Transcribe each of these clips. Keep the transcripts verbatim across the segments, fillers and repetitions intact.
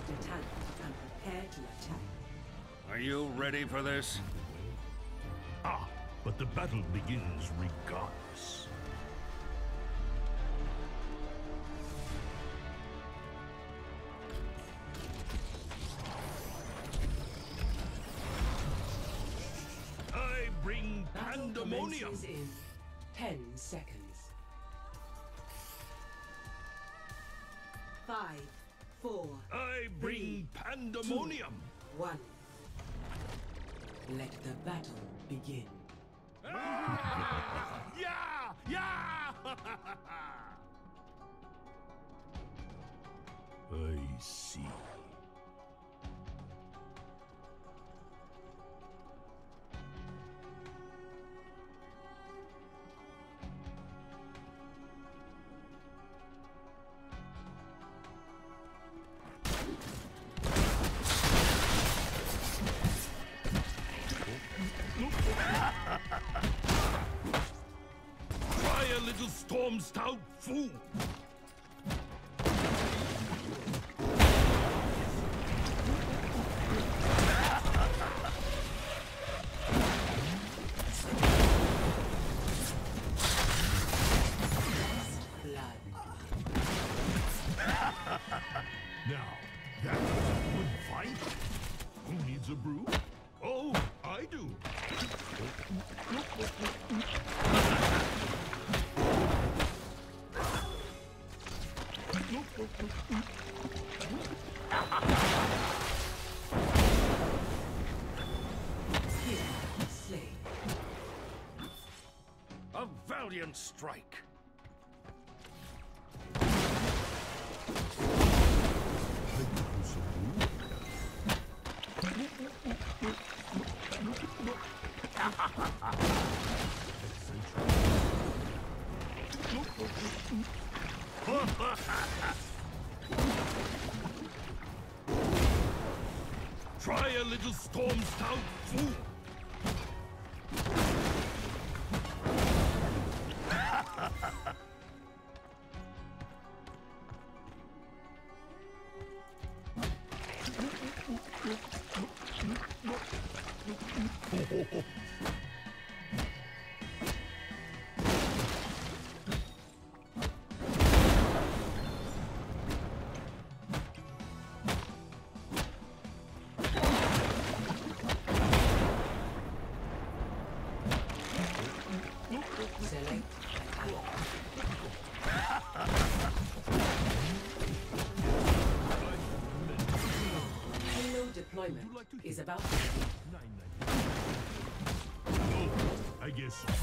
Select a talent and prepare to attack. Are you ready for this? Ah, but the battle begins regardless. I bring Battle pandemonium. commences in ten seconds. Five, four, I bring pandemonium. one. Let the battle begin. Ah! Yeah! Yeah! I see. Try a little storm stout fool. Now, that was a good fight. Who needs a brew? Oh, I do. Slay. A valiant strike. Try a little storm stout fool. Select Payload deployment is about to begin. Oh, I guess so.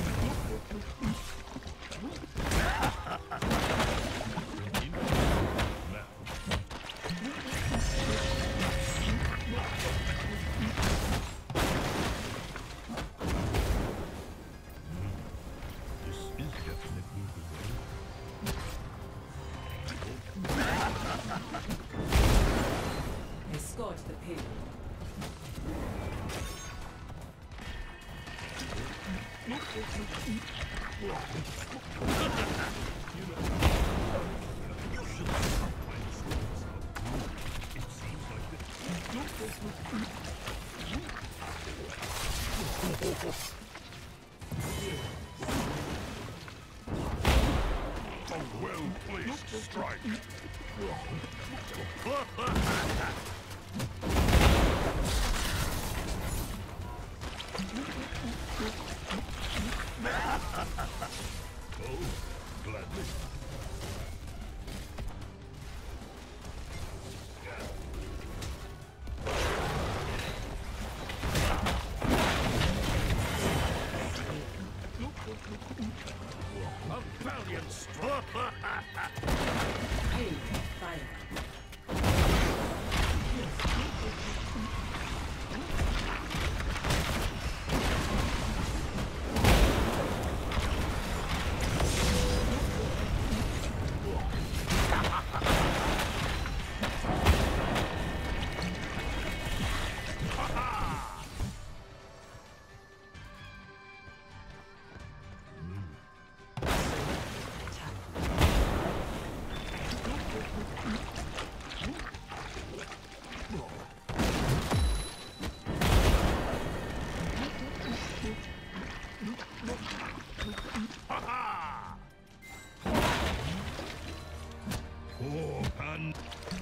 This is definitely the way. Escort the payload. You should stop playing storms out. It seems like a well-placed strike. Oh, gladly. A valiant strike. Payload fire. Ha-ha! Oh, and...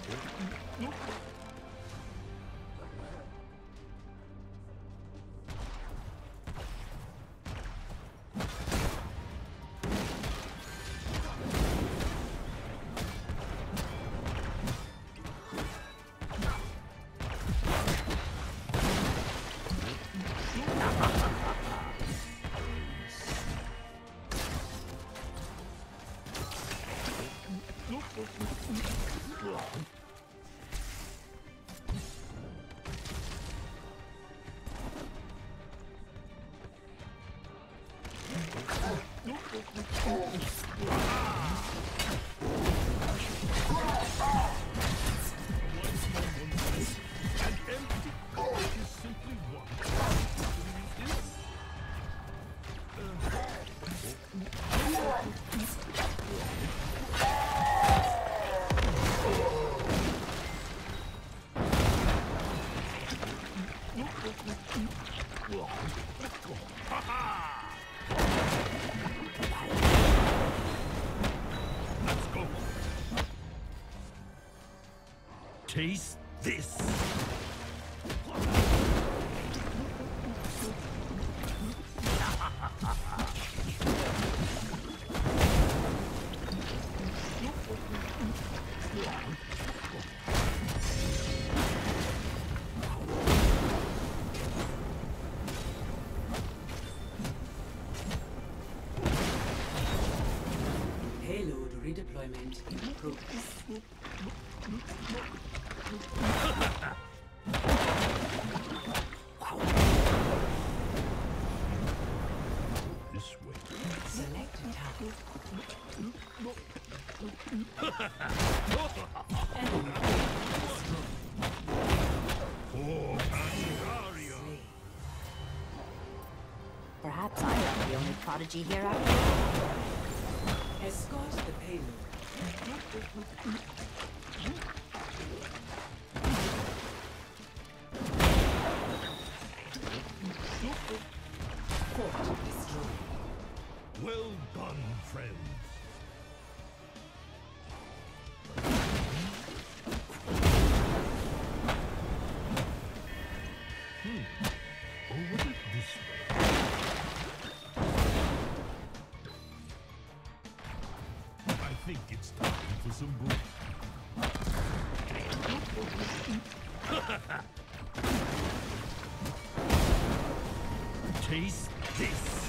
Taste this! Payload redeployment in progress. This way. Select a target. Enemy Oh, Pandaria! Perhaps I'm not the only prodigy here after all. escort the payload. Fort destroyed. Well done, friends. Hmm. Oh, was it this way? I think it's time for some brew. Taste this.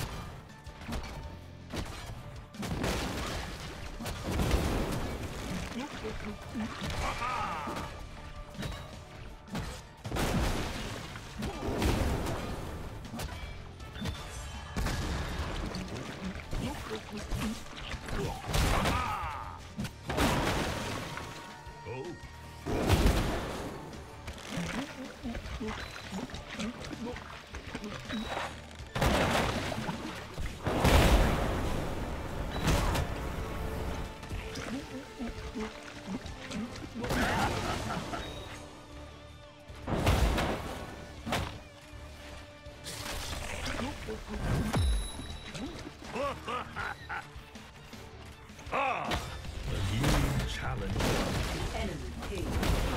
Ah, a new challenge. Enemy payload.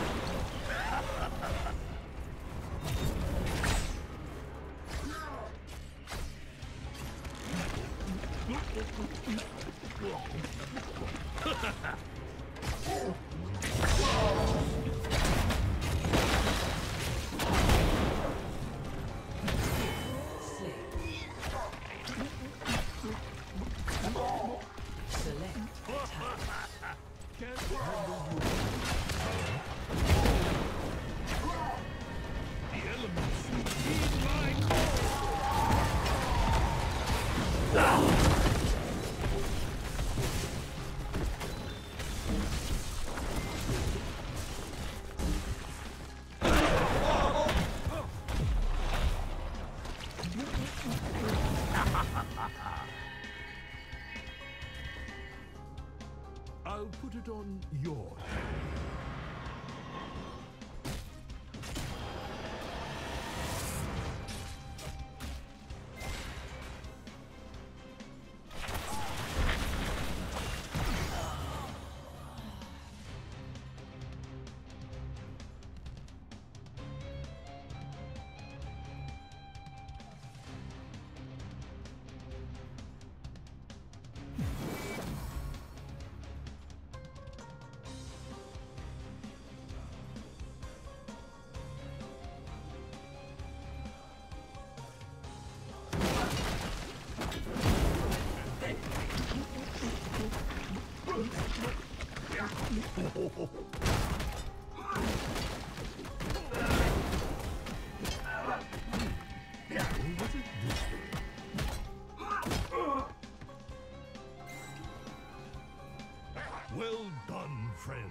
Slay. Select attack. Can't handle you. The elements need my I'll put it on your head. Well done, friends.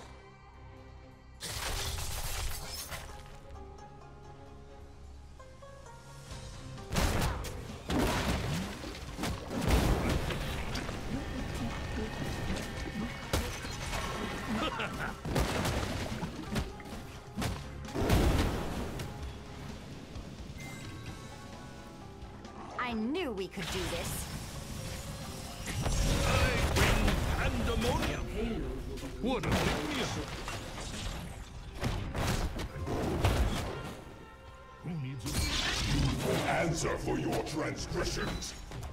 I knew we could do this. I bring pandemonium. What a pick-me-up. Who needs a Answer for your transgressions.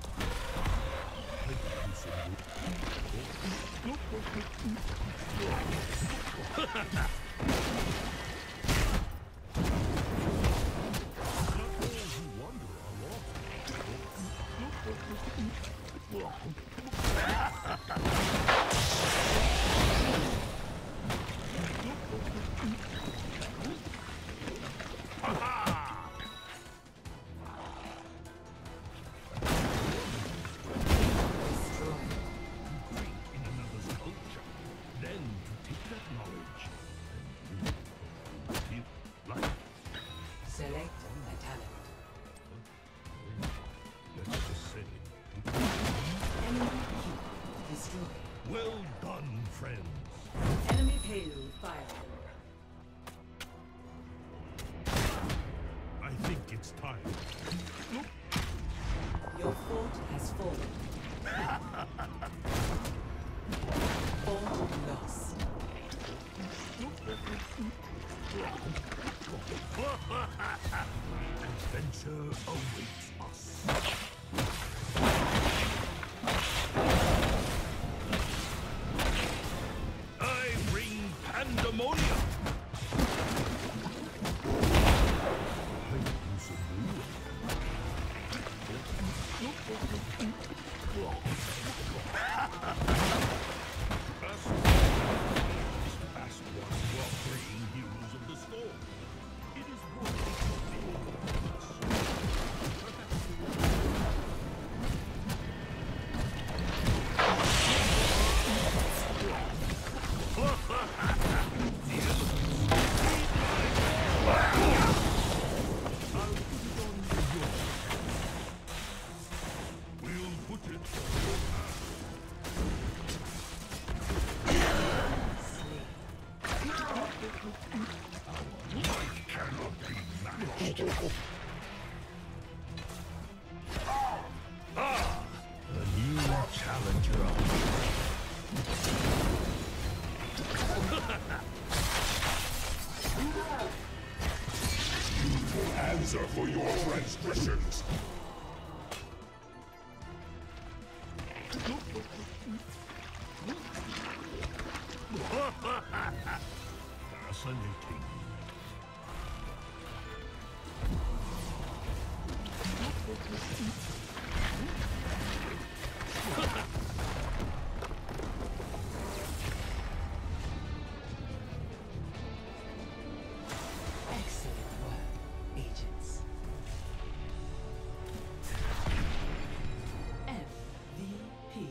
Well done, friends. Enemy payload fired. I think it's time. Your fort has fallen. Fort lost. Adventure awaits us. I bring pandemonium. Fast one while bringing heroes of the storm. It is We'll put it cannot be matched. Ah, a new challenger. Answer for your transgressions. Fascinating. Excellent work, agents. M V P.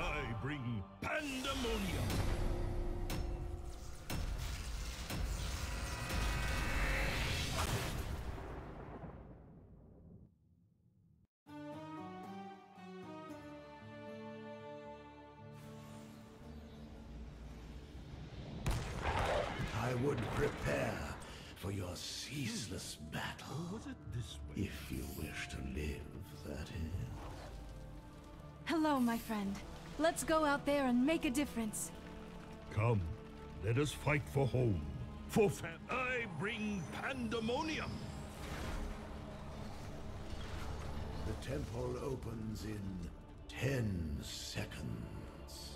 I bring pandemonium. I would prepare for your ceaseless battle. Or was it this way? If you wish to live, that is. Hello, my friend. Let's go out there and make a difference. Come, let us fight for home. For fam- I bring pandemonium. The temple opens in ten seconds.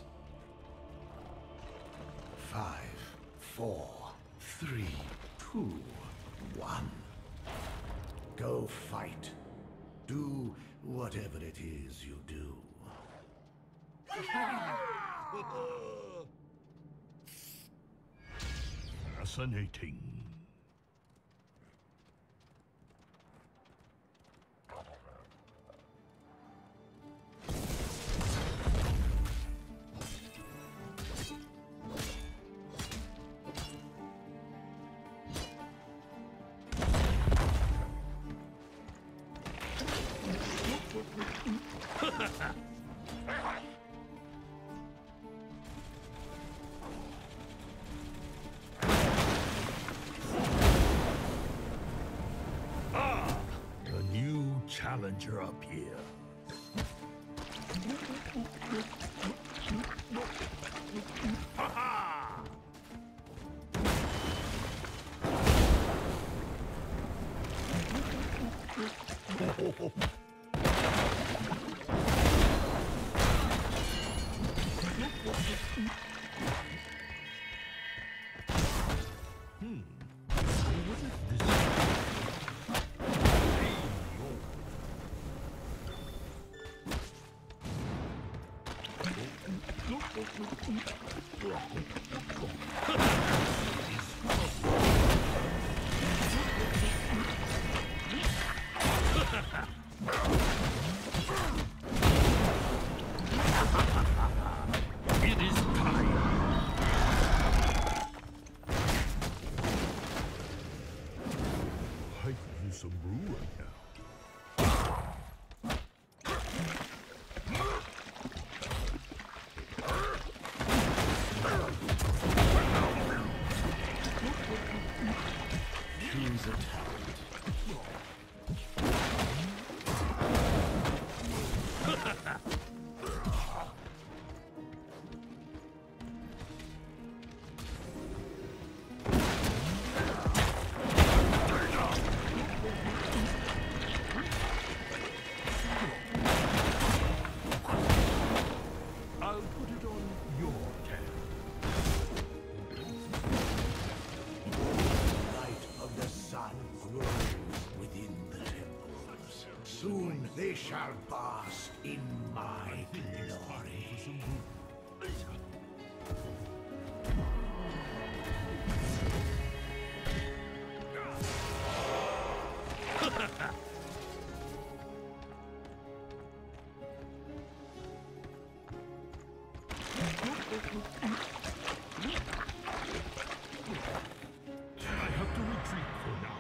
Five, four, three, two, one. Go fight. Do whatever it is you do. Fascinating. Ah, a new challenger up here. Ha ha! Hmm. Was it this? It is time. I could use some brew right now. Choose a talent. I'll put it on your tab. Light of the sun grows within the temples. Soon they shall bask in my glory. I have to retreat for now.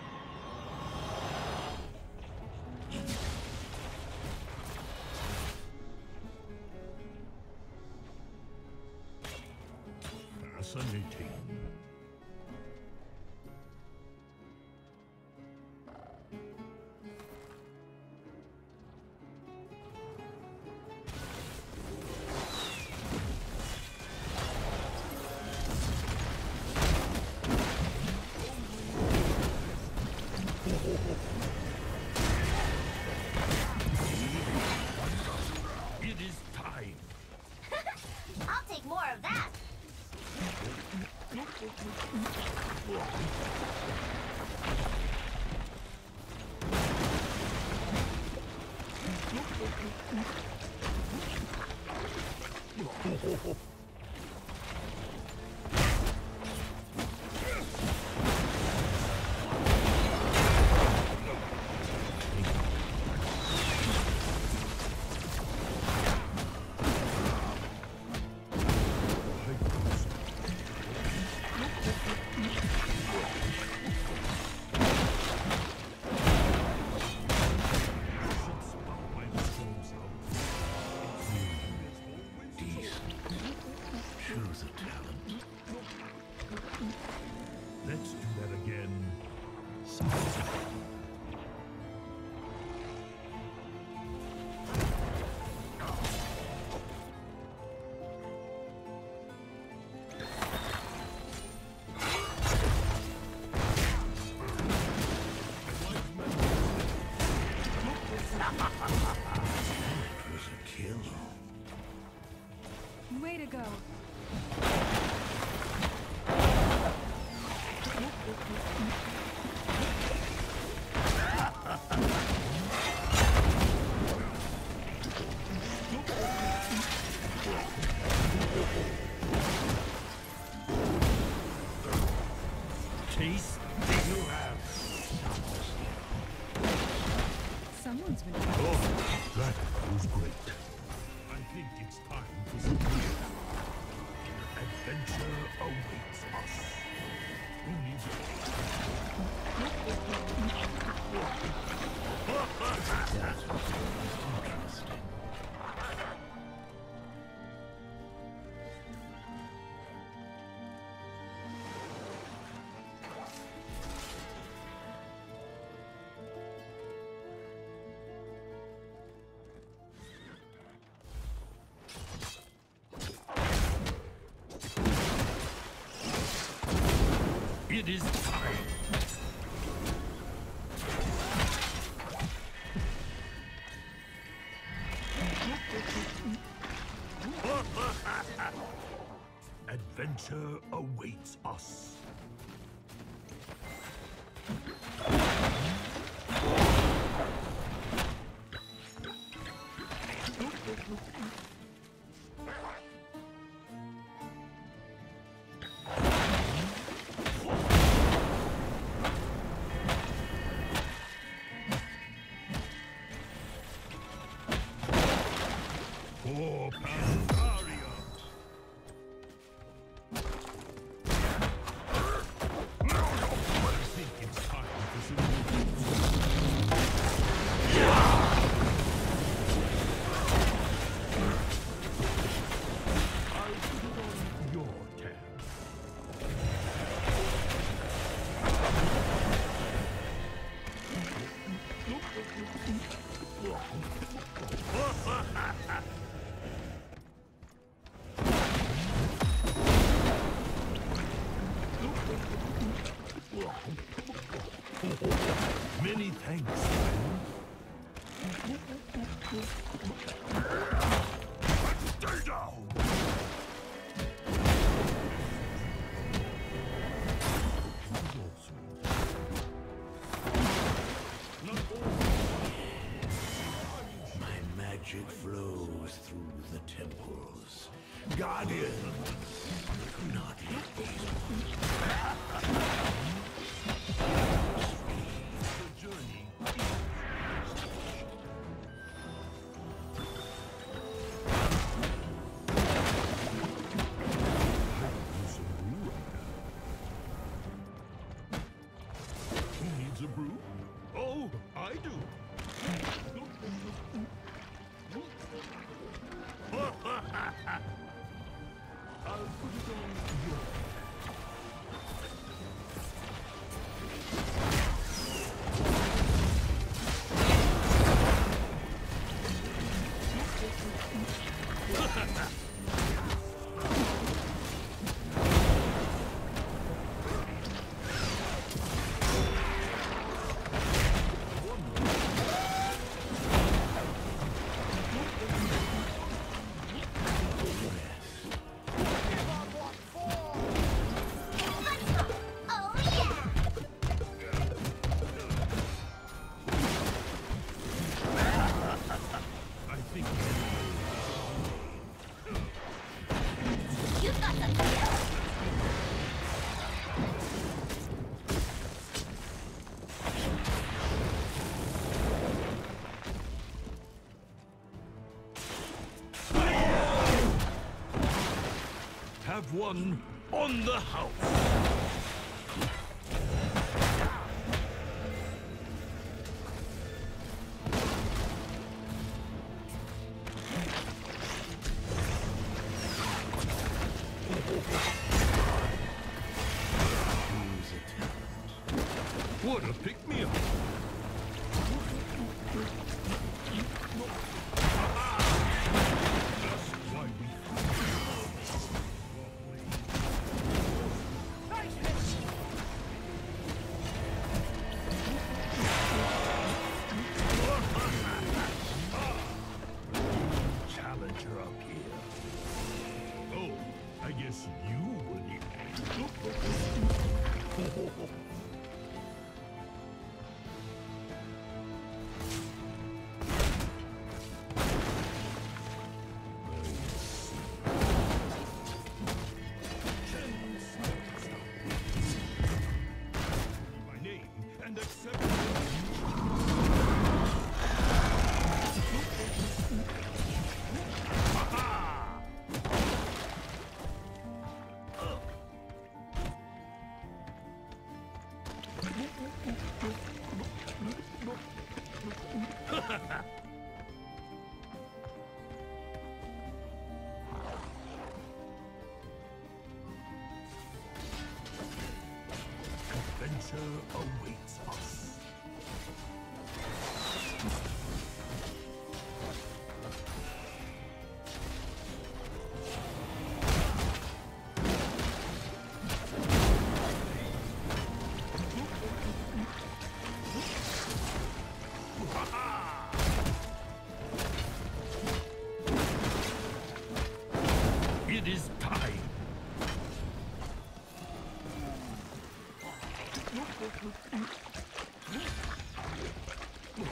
Fascinating. It is time. I'll take more of that. was a kill. Way to go. Taste You have Someone's been. Oh, that was great. I think it's time for some real adventure awaits us. Who needs it? It is time. Adventure awaits us. For Pandaria. I think it's time for some I'll put it on your tab. Many thanks, friend. Stay down! my magic flows through the temples. Guardian, not let these The journey Who needs a brew? Oh, I do. I'll put it on your I think You've got the kill. have one on the house. What a pick-me-up! That's why we...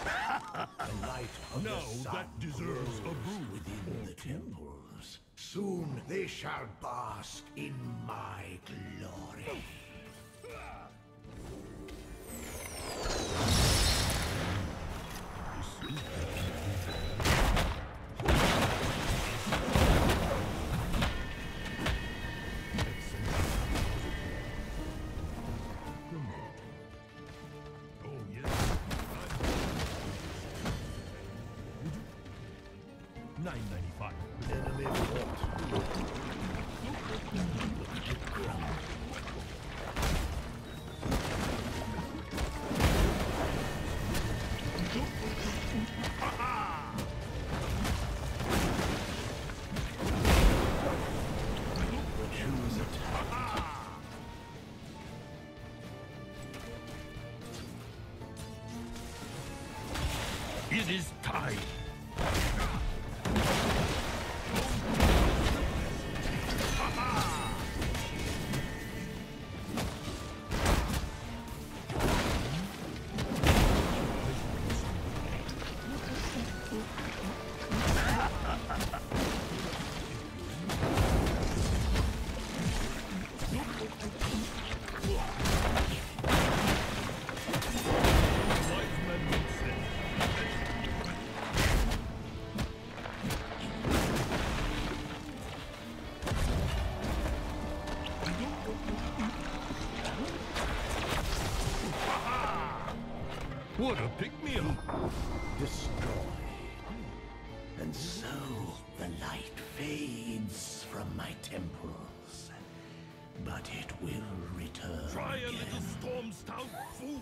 The light of Now the sun that deserves a grows brew. within the temples. Soon they shall bask in my glory. Oh, yes. nine ninety-five. Enemy fort. Choose attack. It is time. What a pick-me-up! Destroy. And so the light fades from my temples. But it will return Try a again. little storm stout, fool!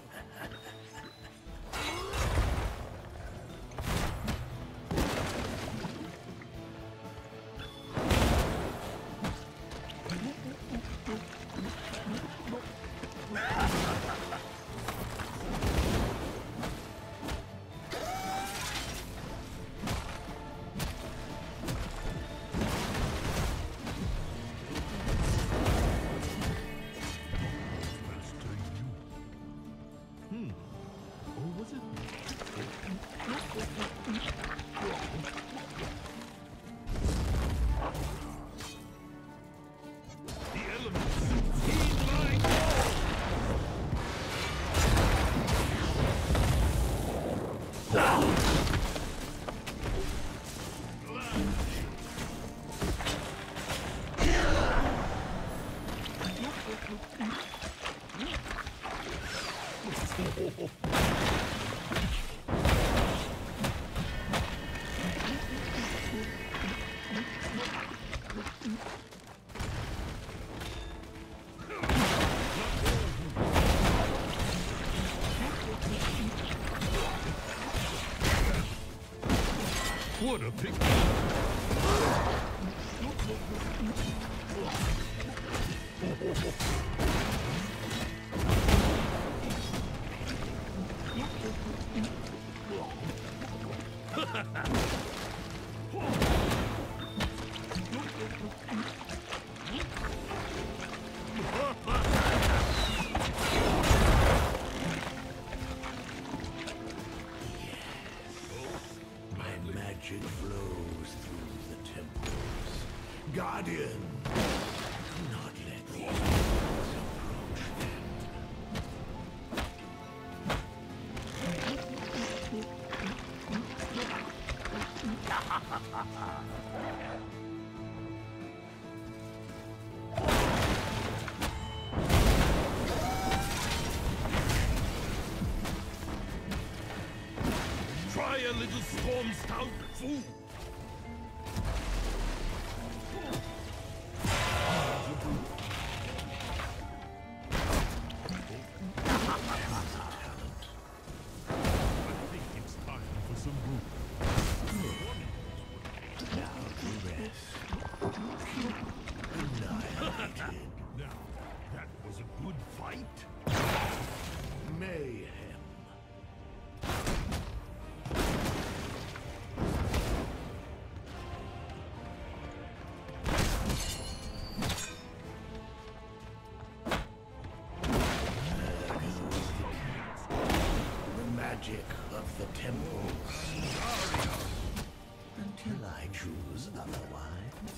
Master you. Hmm. Or was it? The elements heed my call! What a pick! My magic flows through the temples. Guardian, do not let these demons approach them. Try a little storm stout, fool! I think it's time for some brew. Now to rest. Annihilated. Now, that was a good fight. Mayhem. The magic of the temples. Until I choose otherwise.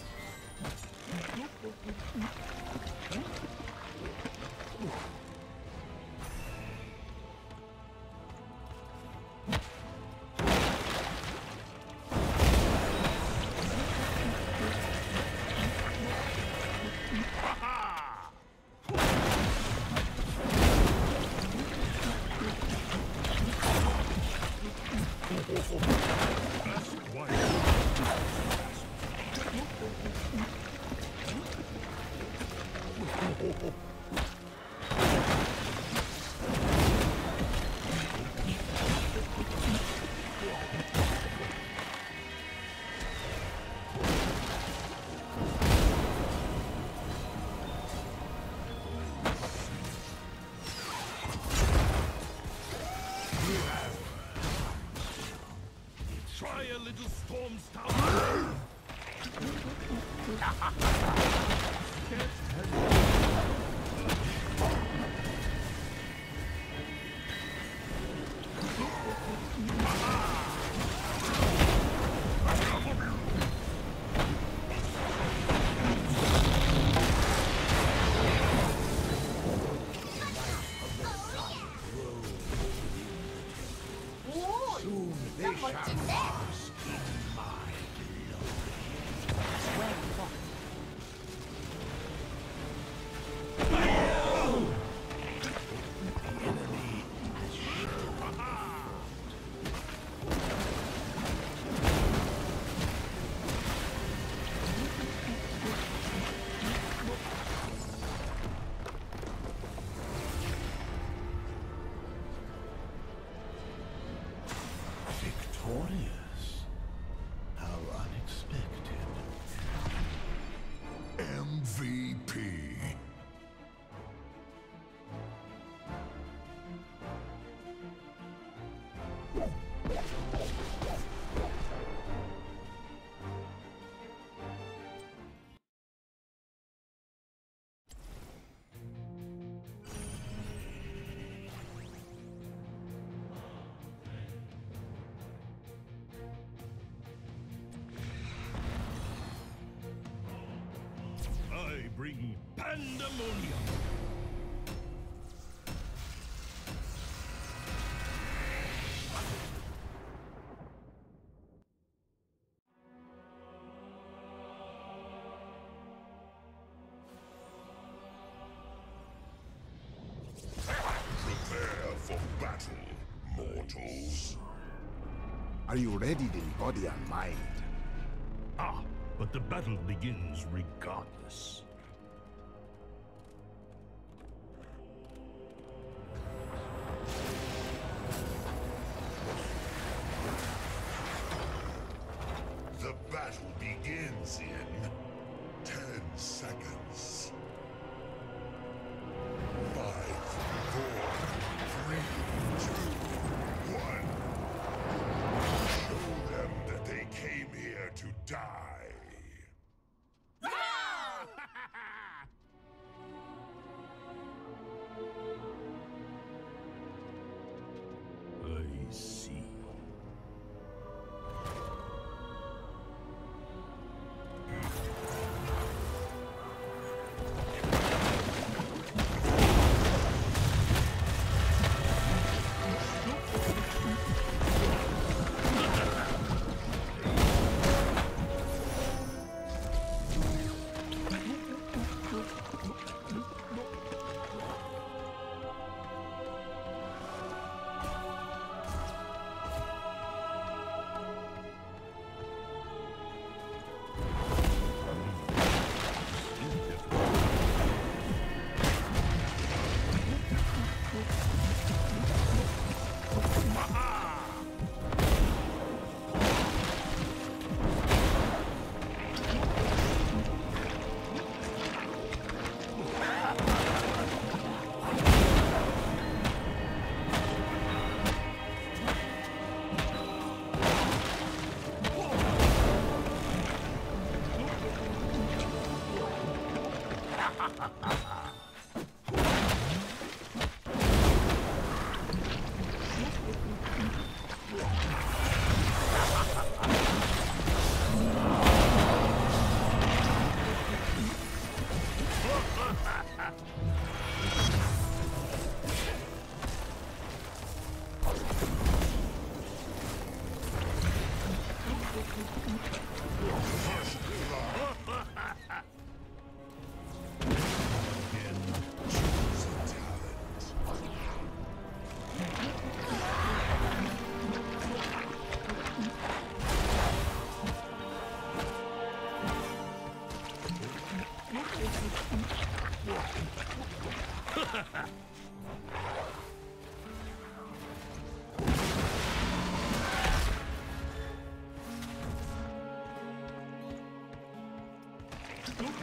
Try a little storm star. Soon they shall bask in my victorious. How unexpected. M V P. I bring pandemonium. Prepare for battle, mortals. Are you ready in body and mind? Ah, but the battle begins regardless. The battle begins in ten seconds. Five, four, three, two, one. Show them that they came here to die.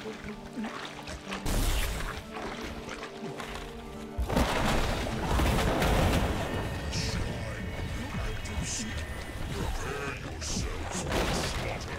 Prepare yourselves for slaughter.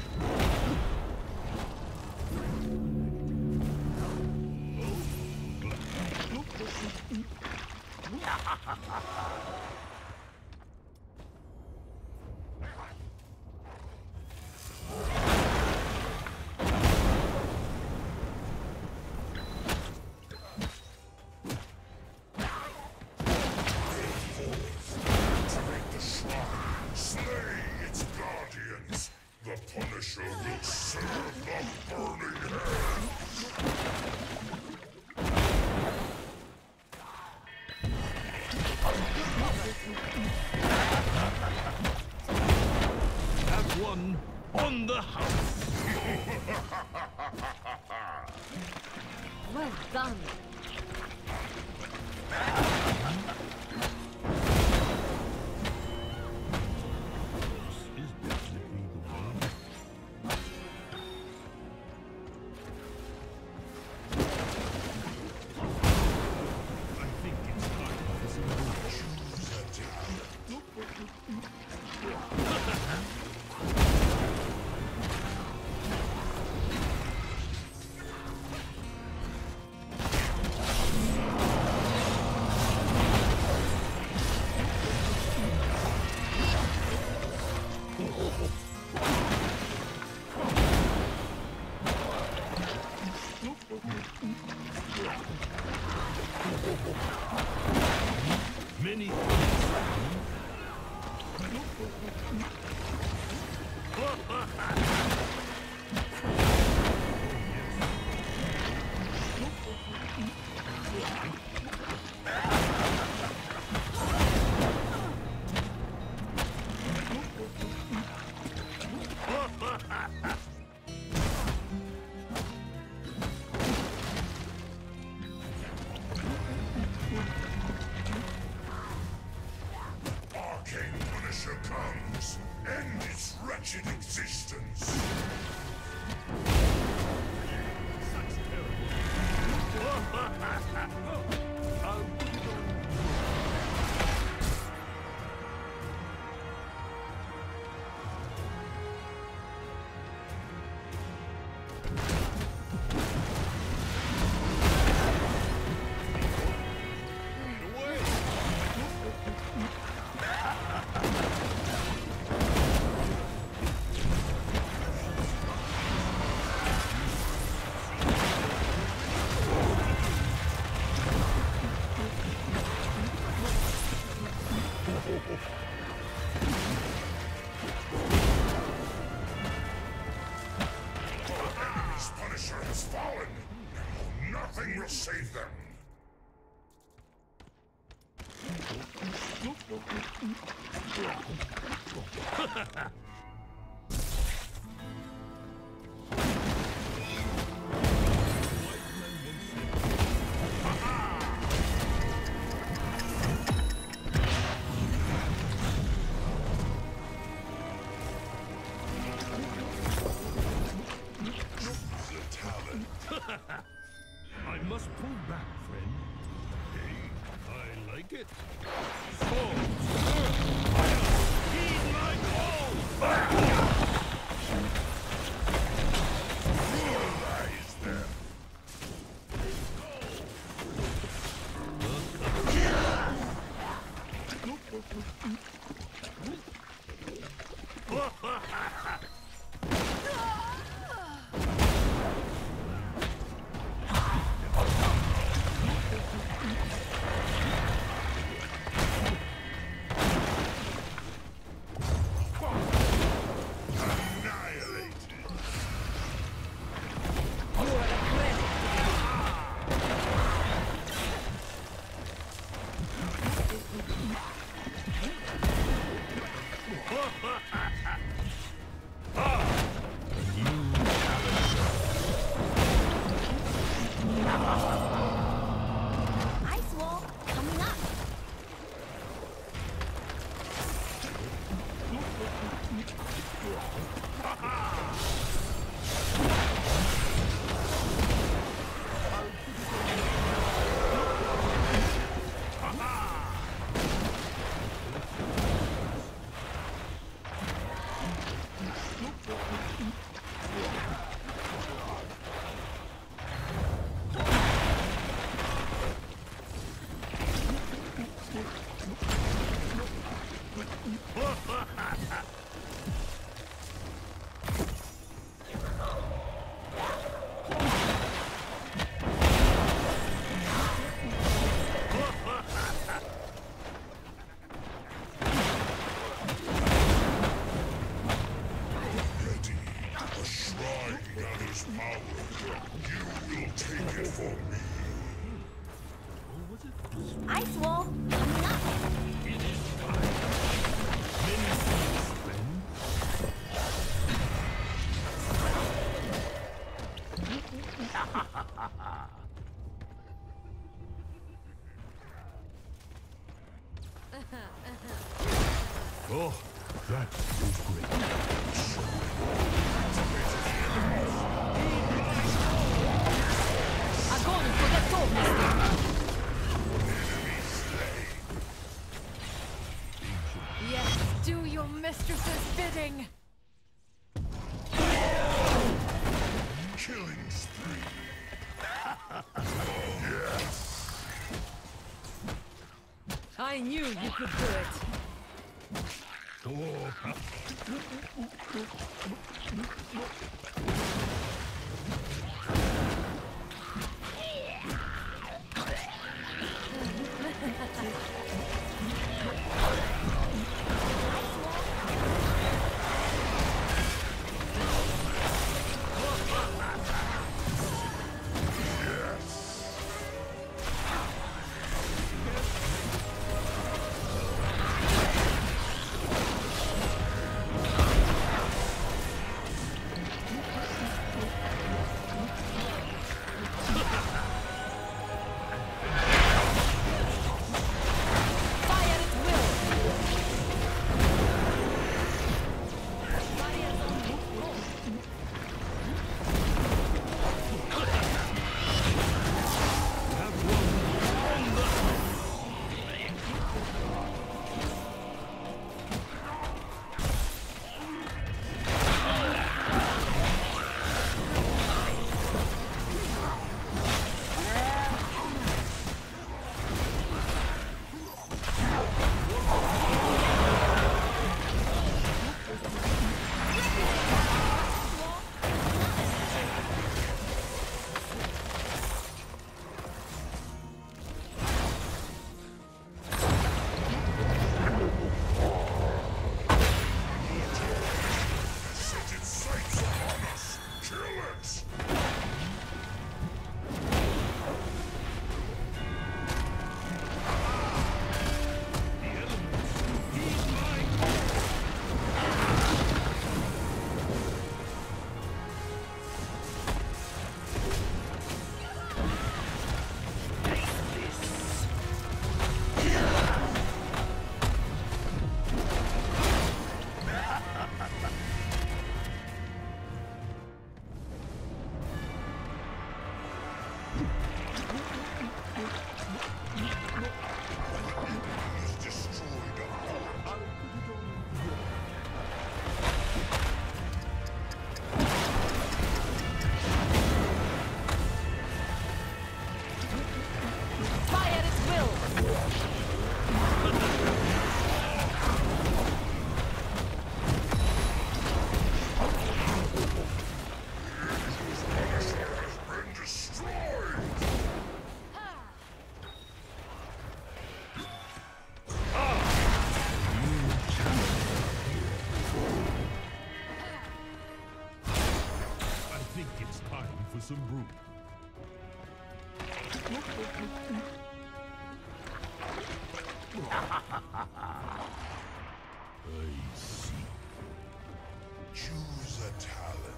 The Punisher will serve the burning hand! Have one on the house. Well done. This is definitely the one. I think it's time for this move. Choose a talent. Many. Arcane Punisher comes. End its wretched existence. Enemy's Punisher has fallen. Now nothing will save them. Choose a talent. I must pull back, friend. Hey, I like it. Swords, swords, fire, heed my call! Ice wall. Oh, that was great. Огонь по готовности! Yes, do your mistress's bidding! Killing spree. Yes. I knew you could do it! Oh, for some brew. I see. Choose a talent.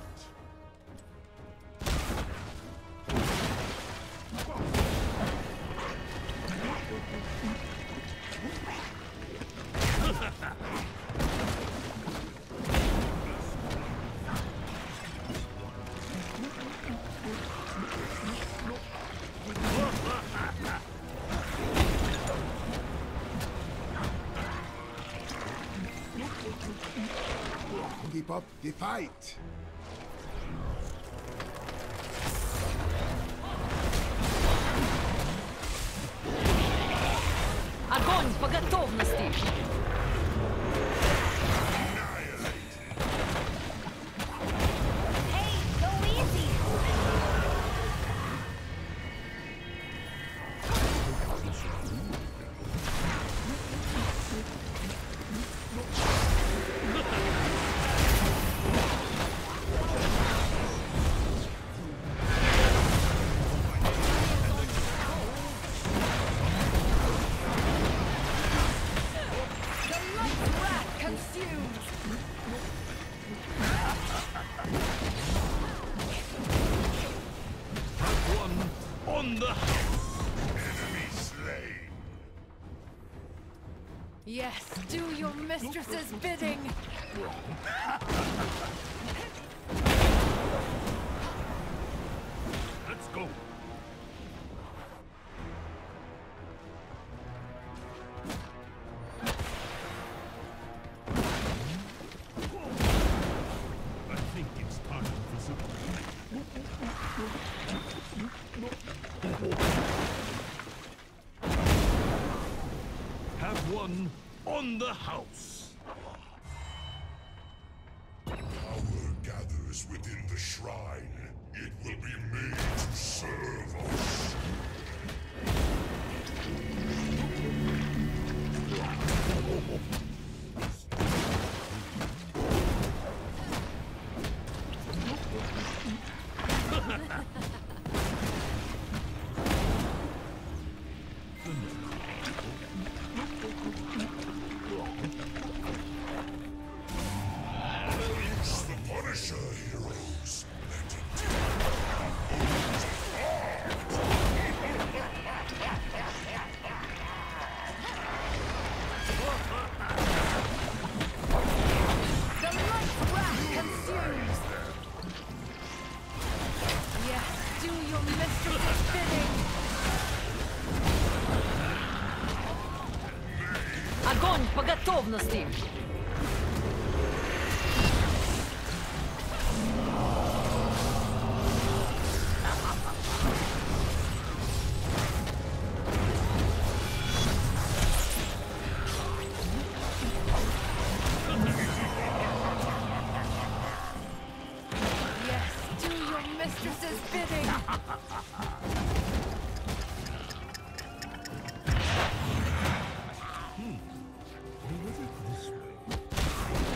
Keep up the fight. Огонь по готовности! mistress's bidding! Let's go. I think it's time for some. Have one on the house. Power gathers within the shrine. It will be made to serve us. It's the Punisher, heroes. Let him take The light wrath consumes! Yes, do your mistress's bidding! Огонь по готовности! Yes, do your mistress's bidding! This way.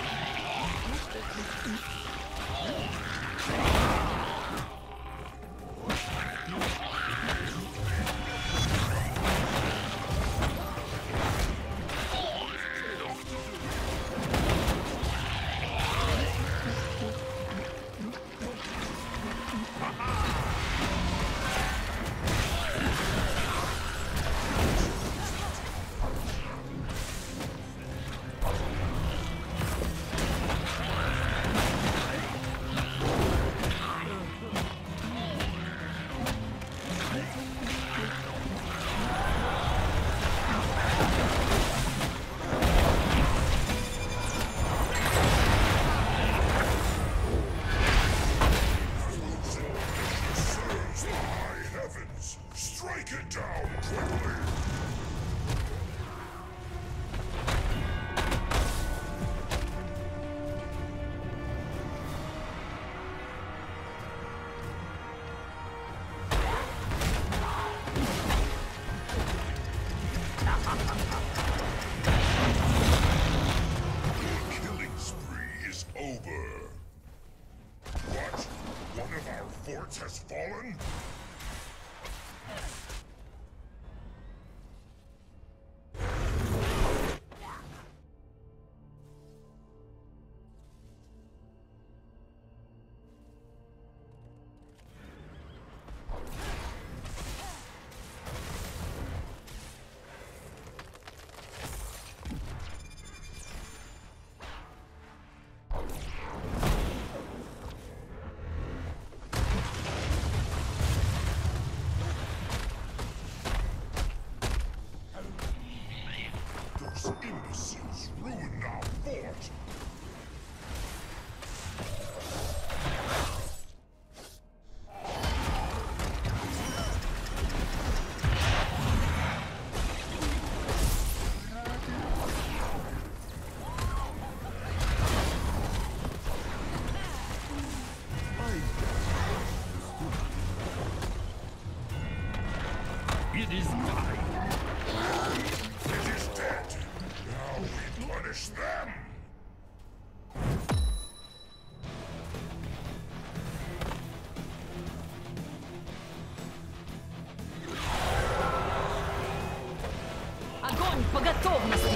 serves the high heavens. Strike it down quickly. The killing spree is over. What? One of our forts has fallen? Those imbeciles ruined our fort! It is time. It is dead! Now we punish them! Огонь по готовности!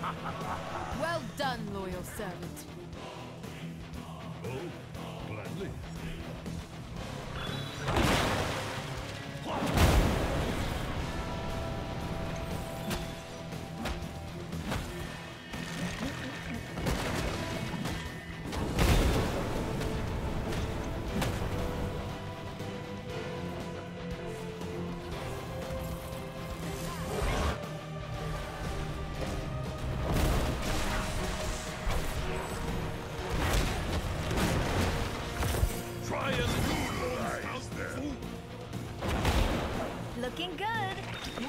Well done, loyal servant. Oh, gladly. Looking good.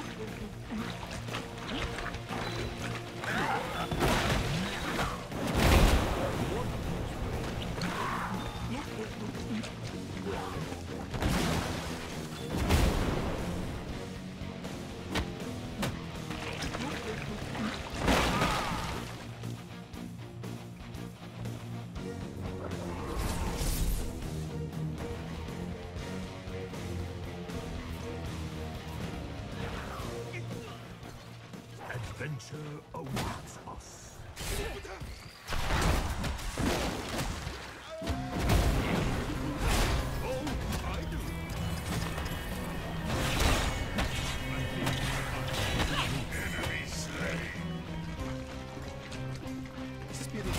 Adventure awaits us. Oh, I do. Enemy slain. Spirit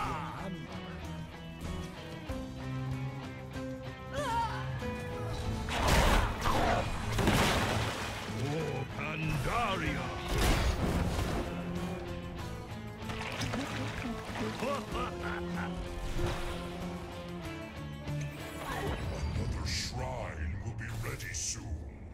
Oh, Pandaria. Another shrine will be ready soon.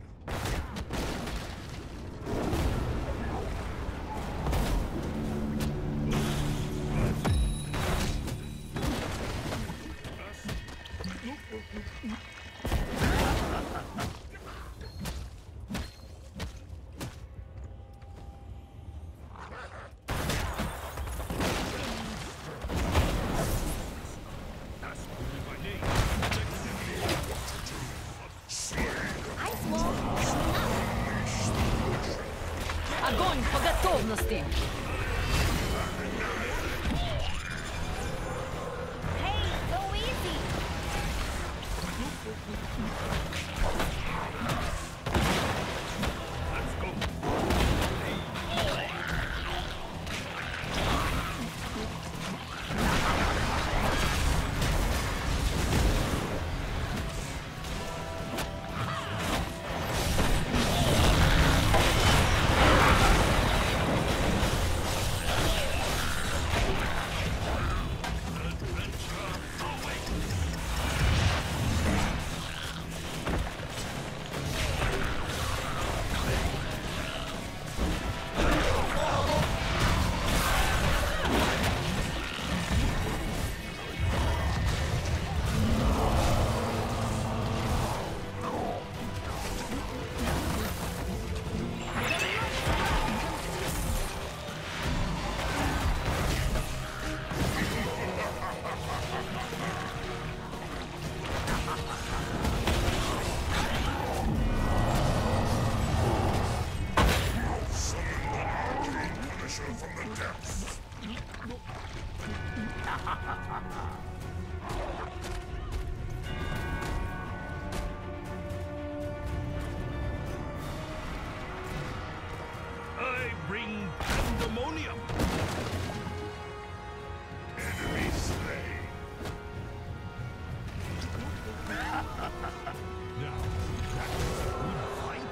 Огонь по готовности! Hey, go easy! Let's go. From the depths. I bring pandemonium. Enemy slain. Now, that's a good fight.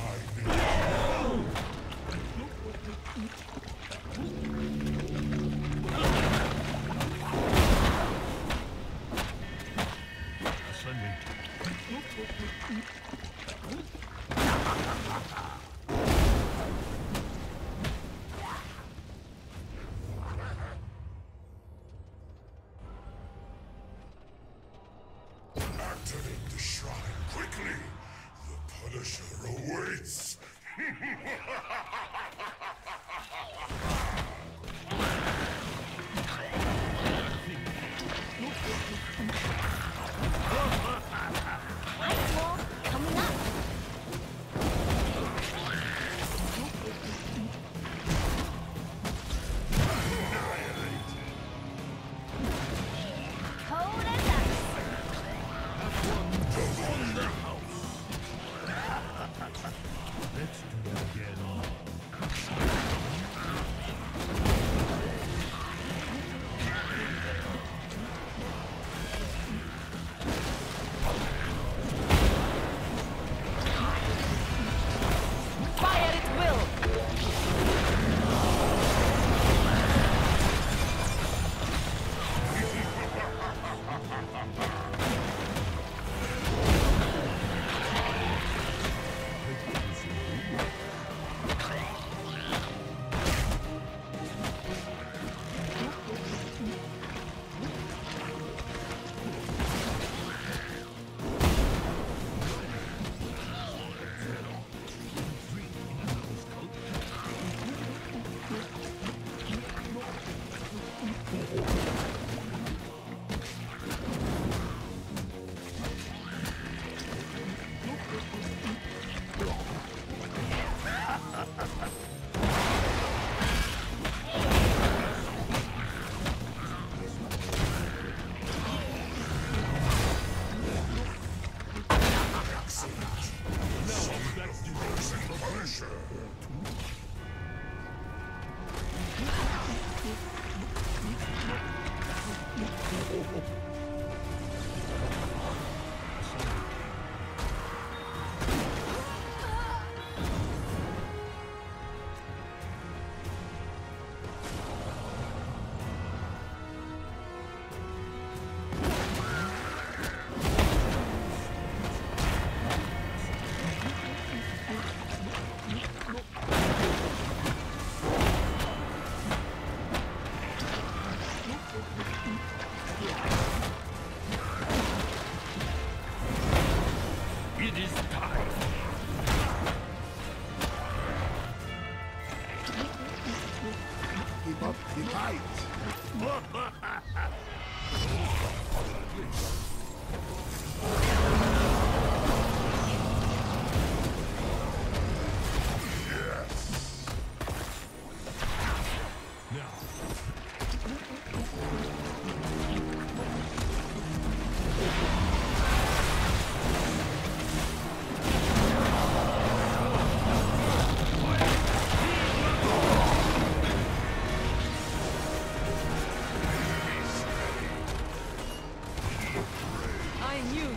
Activate the shrine quickly. The Punisher awaits. Ice wall coming up. Cold as ice. Let's do it again. Fire at will. It is time. Keep up the fight. I knew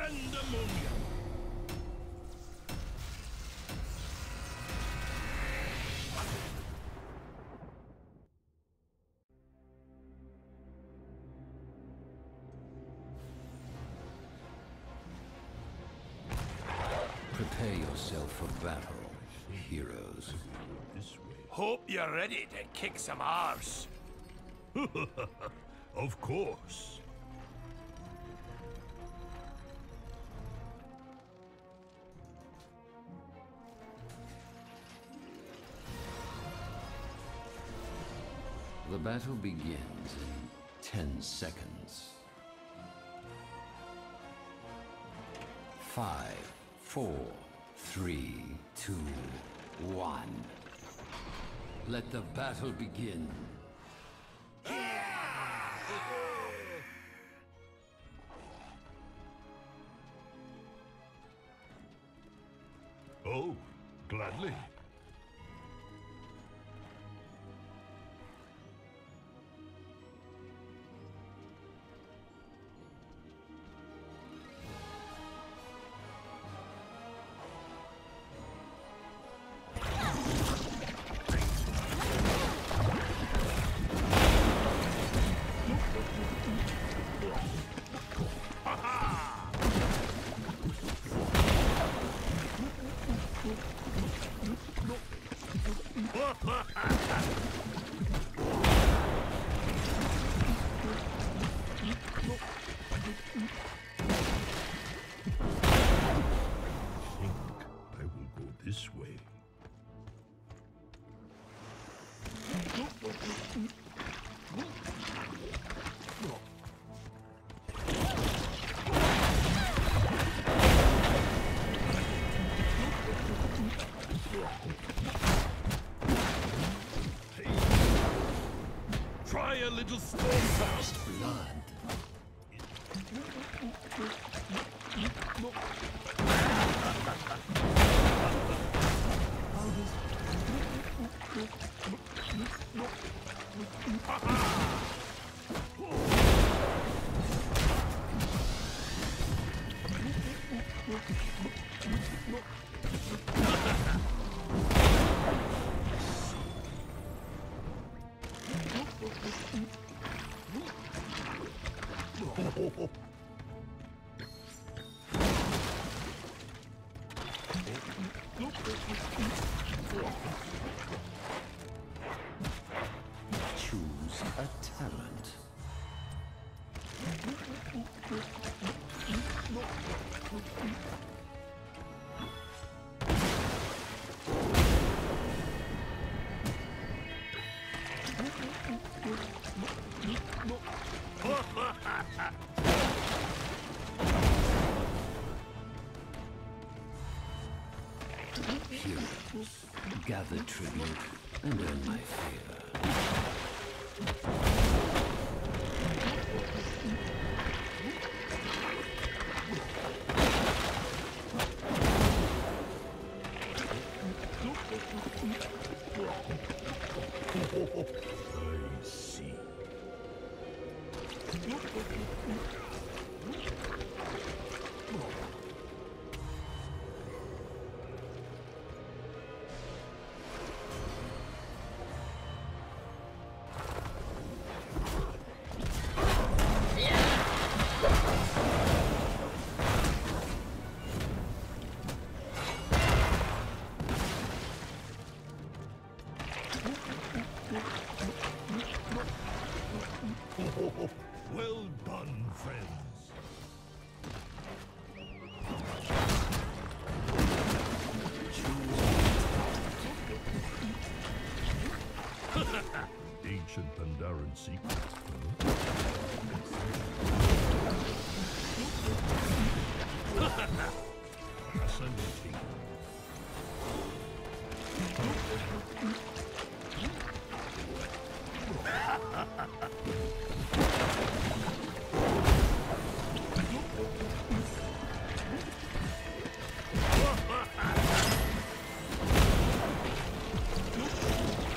pandemonium! Prepare yourself for battle, heroes. This way. Hope you're ready to kick some arse. Of course. The battle begins in ten seconds. Five, four, three, two, one. Let the battle begin. Oh, gladly. This way. Try a little storm fast. Blood. Choose a talent. Heroes, gather tribute and earn my favor. I see. Well done, friends. Ancient Pandaren secret. Huh? Fascinating.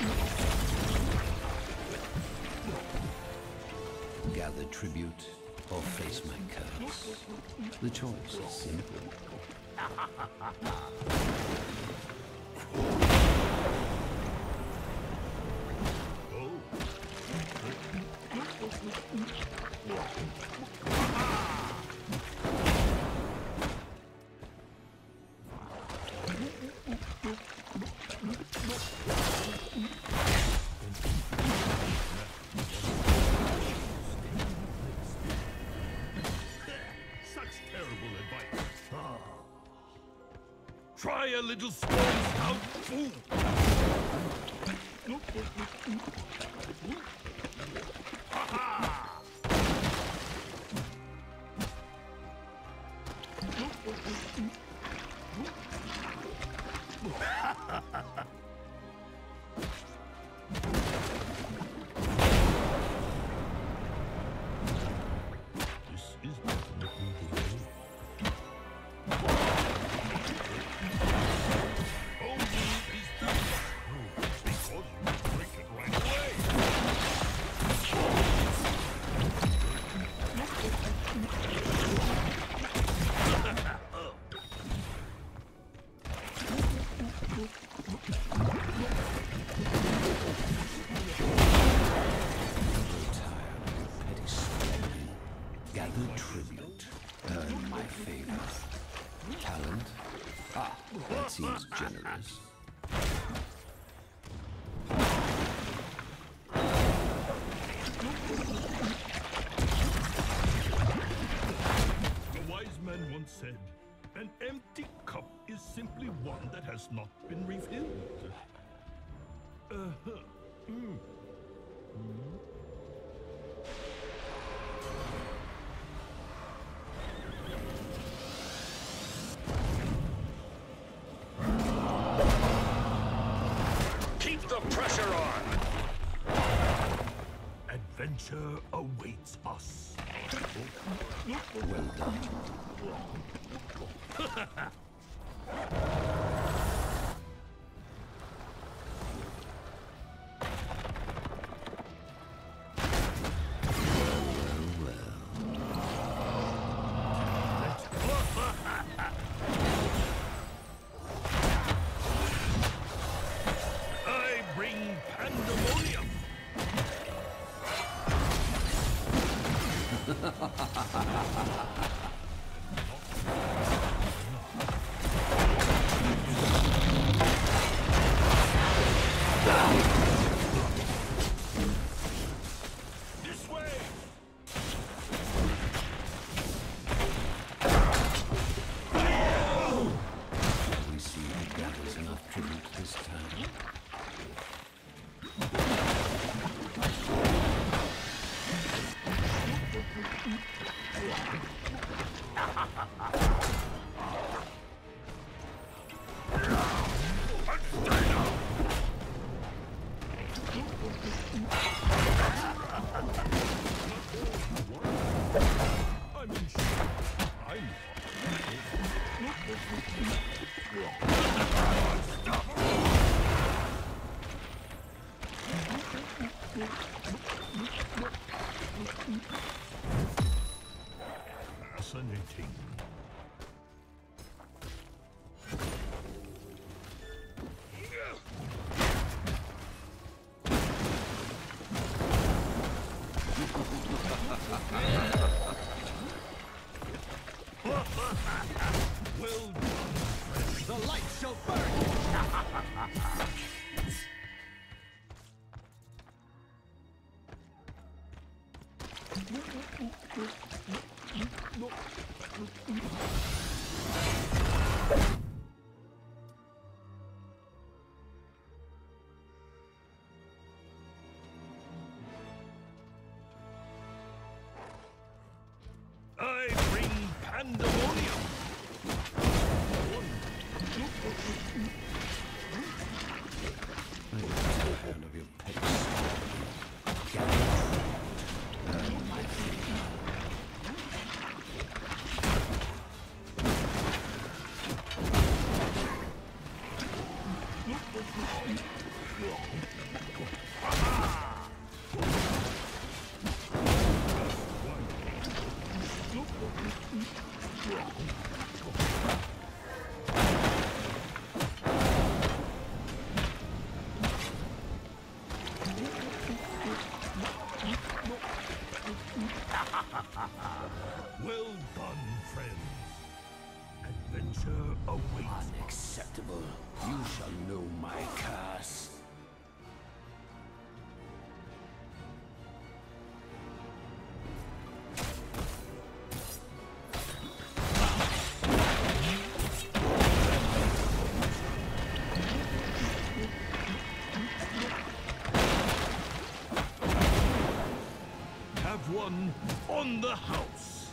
Gather tribute or face my curse. The choice is simple. Try a little small scout food. This is definitely the way. Gather tribute. Earn my favor. Talent? Ah, that seems generous. A wise man once said, an empty cup is simply one that has not been refilled. Uh-huh. Mm. Mm. Keep the pressure on! Adventure awaits us. Well done. I bring pandemonium. This way. We see who gathers enough tribute this time. I'm in shock. I'm fascinating. Well done, friend. The light shall burn! I bring pandemonium. I will tired of your pace. Gather tribute. Earn my favor. Well done, friends. Adventure awaits. Unacceptable. You shall know my curse. Have one on the house.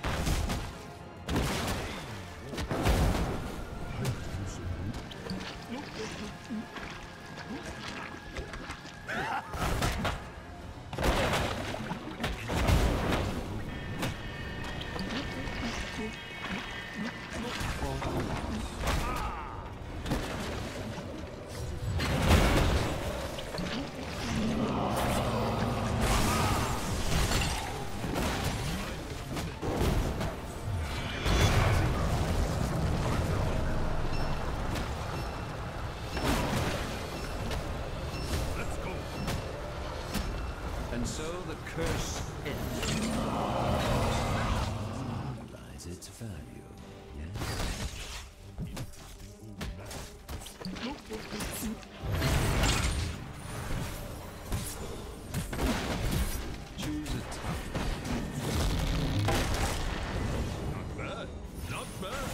And so the curse ends. Lies its value, yes? Choose a tough Not bad. Not bad.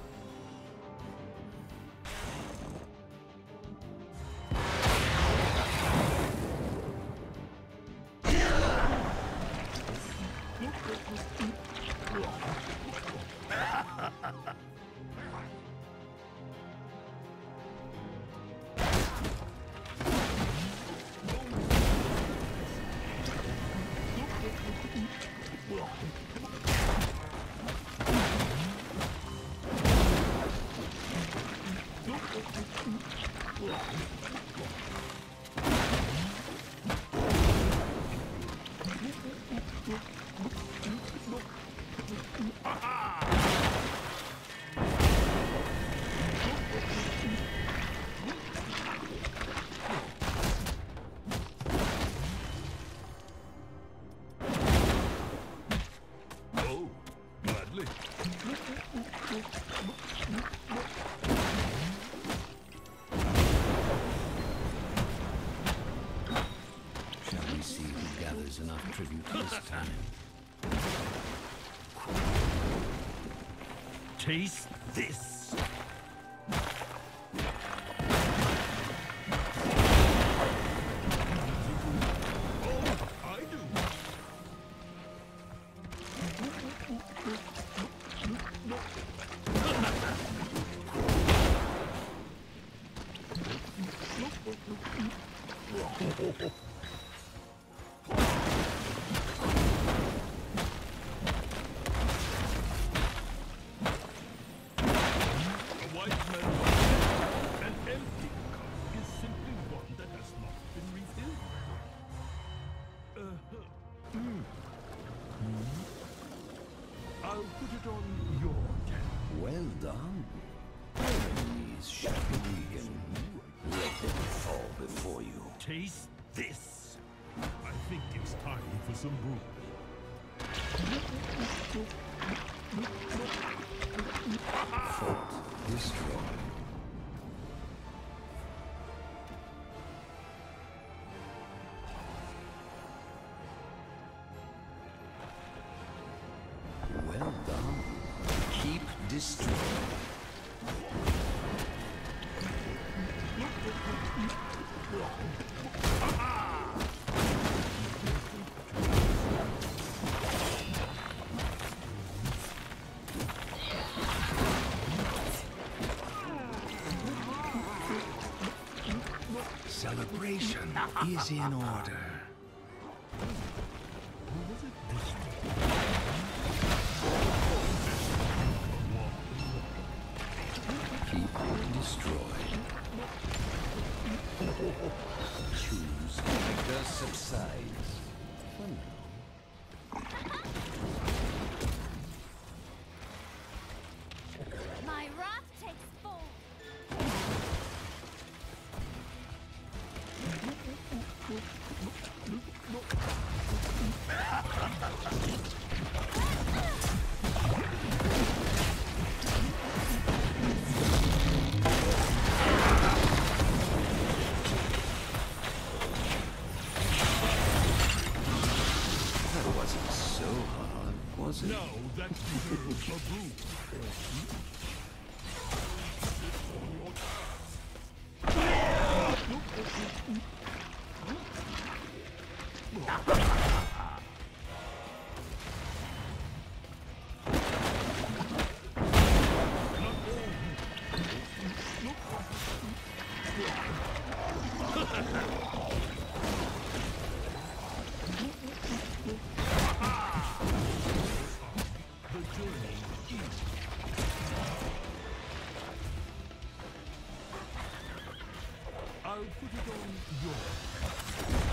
Oh, gladly. Shall we see who gathers enough tribute this time? Taste this. Oh, I do. A white man, an empty cup is simply one that has not been refilled. Uh, mm. I'll put it on your tab. Well done. Enemies shall be weakened. Let them fall before you. Taste this. I think it's time for some brew. Fort destroyed. Well done. Keep destroyed. Celebration is in order. Keep destroyed. Choose the subsides. For now. was it? Now that deserves a brew. I'll put it on your...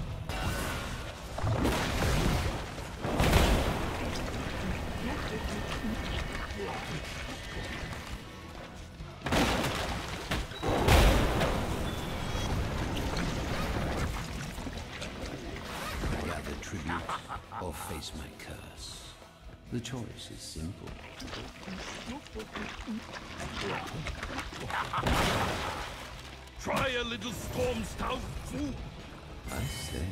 Gather tribute or face my curse. The choice is simple. Try a little storm stout fool. I say.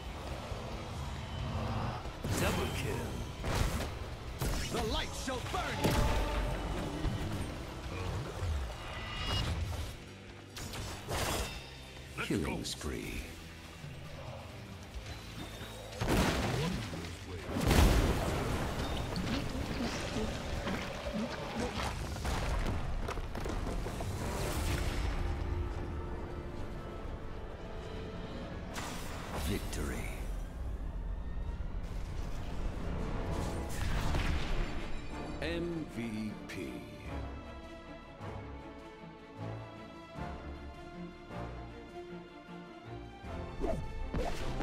Double kill. The light shall burn you. Killing spree. Victory. M V P.